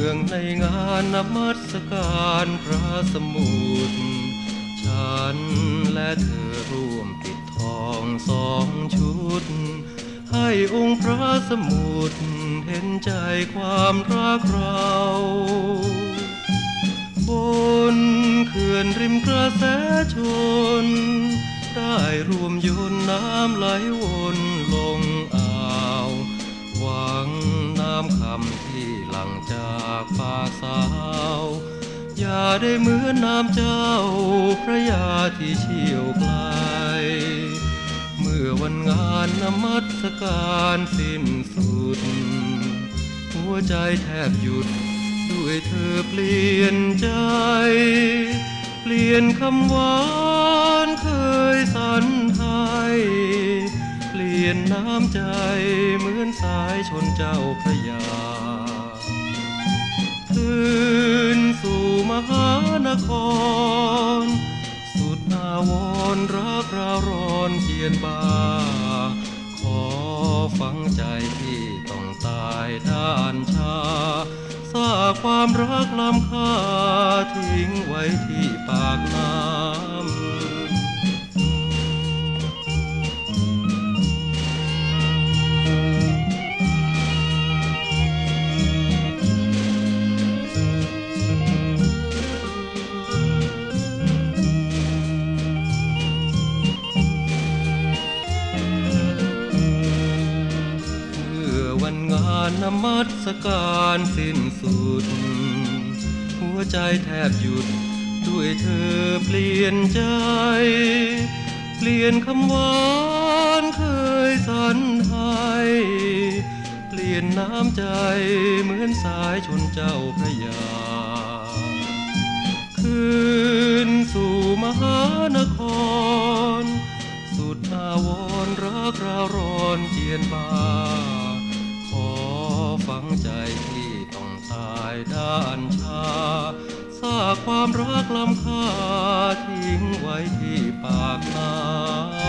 องในงานนมัสการพระสมุทรฉันและเธอร่วมปิดทอง2 ชุดให้องค์พระสมุทรเห็นใจความรักเราบนเขื่อนริมกระแสชนได้รวมโยนน้ำไหลวนลงอ่าวหวังน้ำคำที่หลั่งจากปากสาวอย่าได้เหมือนน้ำเจ้าพระยาที่เชี่ยวไกลเมื่อวันงานนมัสการสิ้นสุดหัวใจแทบหยุดด้วยเธอเปลี่ยนใจเปลี่ยนคำหวานเคยสั่นให้เปลี่ยนน้ำใจเหมือนสายชนเจ้าพระยาคืนสู่มหานครสุดอาวรณ์รักเราร้อนเจียนบาขอฝังใจที่ต้องตายด้านชาซากความรักล้ำค่าทิ้งไว้ที่ปากน้ำนมัสการสิ้นสุดหัวใจแทบหยุดด้วยเธอเปลี่ยนใจเปลี่ยนคำหวานเคยสั่นให้เปลี่ยนน้ำใจเหมือนสายชนเจ้าพระยาคืนสู่มหานครสุดอาวรณ์รักเราร้อนเจียนบาฝังใจที่ต้องตายด้านชาซากความรักล้ำค่าทิ้งไว้ที่ปากน้ำ